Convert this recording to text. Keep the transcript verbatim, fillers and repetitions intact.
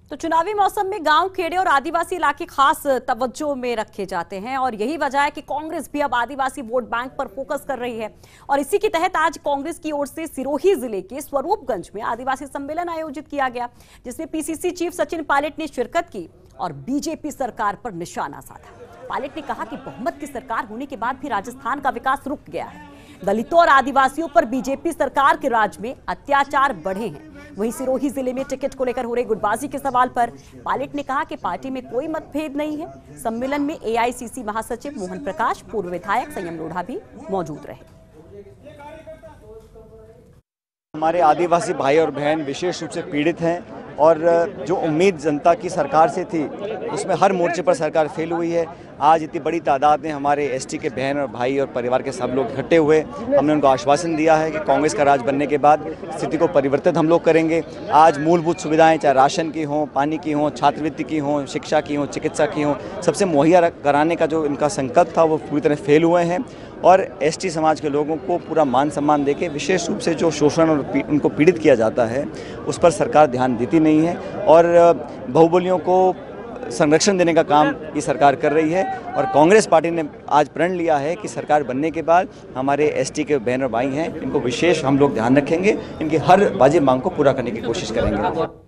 तो चुनावी मौसम में गांव, खेड़े और आदिवासी इलाके खास तवज्जो में रखे जाते हैं और यही वजह है कि कांग्रेस भी अब आदिवासी वोट बैंक पर फोकस कर रही है। और इसी के तहत आज कांग्रेस की ओर से सिरोही जिले के स्वरूपगंज में आदिवासी सम्मेलन आयोजित किया गया, जिसमें पीसीसी चीफ सचिन पायलट ने शिरकत की और बीजेपी सरकार पर निशाना साधा। पायलट ने कहा कि बहुमत की सरकार होने के बाद भी राजस्थान का विकास रुक गया है। दलितों और आदिवासियों पर बीजेपी सरकार के राज में अत्याचार बढ़े हैं। वहीं सिरोही जिले में टिकट को लेकर हो रही गुटबाजी के सवाल पर पायलट ने कहा कि पार्टी में कोई मतभेद नहीं है। सम्मेलन में एआईसीसी महासचिव मोहन प्रकाश, पूर्व विधायक संयम लोढ़ा भी मौजूद रहे। हमारे आदिवासी भाई और बहन विशेष रूप से पीड़ित हैं और जो उम्मीद जनता की सरकार से थी उसमें हर मोर्चे पर सरकार फेल हुई है। आज इतनी बड़ी तादाद में हमारे एसटी के बहन और भाई और परिवार के सब लोग इकट्ठे हुए। हमने उनको आश्वासन दिया है कि कांग्रेस का राज बनने के बाद स्थिति को परिवर्तित हम लोग करेंगे। आज मूलभूत सुविधाएं चाहे राशन की हों, पानी की हों, छात्रवृत्ति की हों, शिक्षा की हों, चिकित्सा की हों, सबसे मुहैया कराने का जो इनका संकल्प था वो पूरी तरह फेल हुए हैं। और एसटी समाज के लोगों को पूरा मान सम्मान देके विशेष रूप से जो शोषण और पी, उनको पीड़ित किया जाता है उस पर सरकार ध्यान देती नहीं है और बहुबलियों को संरक्षण देने का काम ये सरकार कर रही है। और कांग्रेस पार्टी ने आज प्रण लिया है कि सरकार बनने के बाद हमारे एसटी के बहन और भाई हैं, इनको विशेष हम लोग ध्यान रखेंगे, इनकी हर वाजिब मांग को पूरा करने की कोशिश करेंगे।